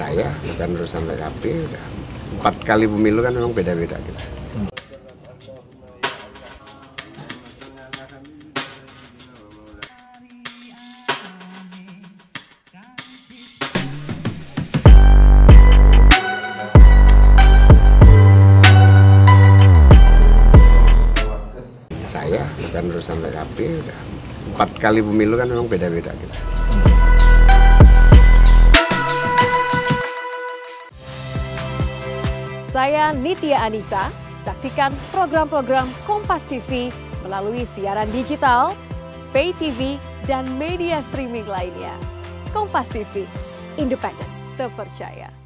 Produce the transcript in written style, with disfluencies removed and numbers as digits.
Saya bukan urusan PKB, udah 4 kali pemilu kan memang beda-beda kita. Saya bukan urusan PKB, udah 4 kali pemilu kan memang beda-beda kita. Saya Nitya Anissa, saksikan program-program Kompas TV melalui siaran digital, pay TV, dan media streaming lainnya. Kompas TV, independen, terpercaya.